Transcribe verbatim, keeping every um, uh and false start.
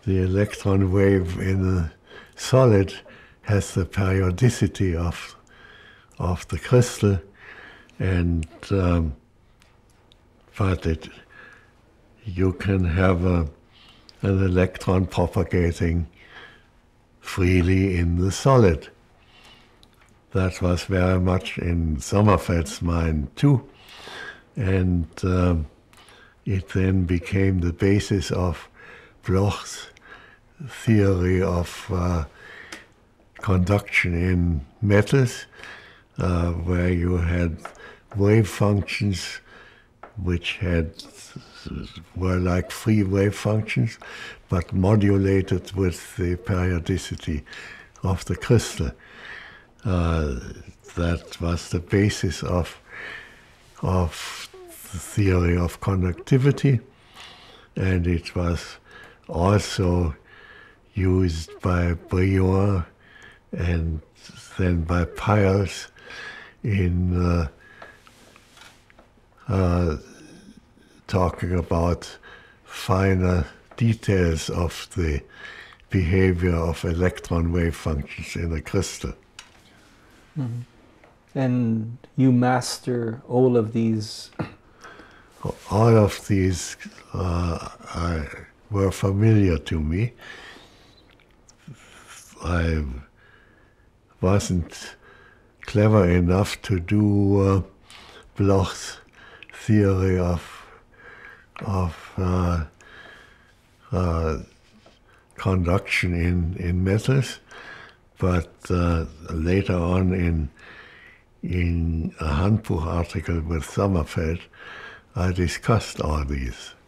the electron wave in a solid has the periodicity of, of the crystal, and um, but it, you can have a, an electron propagating freely in the solid. That was very much in Sommerfeld's mind too, and um, it then became the basis of Bloch's theory of uh, conduction in metals, uh, where you had wave functions which had were like free wave functions, but modulated with the periodicity of the crystal. Uh, that was the basis of of the theory of conductivity, and it was also used by Brillouin and then by Peierls in uh, uh, talking about finer details of the behavior of electron wave functions in a crystal. Mm-hmm. And you master all of these? All of these uh, I, were familiar to me. I wasn't clever enough to do uh, Bloch's theory of of uh, uh, conduction in, in metals, but uh, later on in in a handbook article with Sommerfeld, I discussed all these.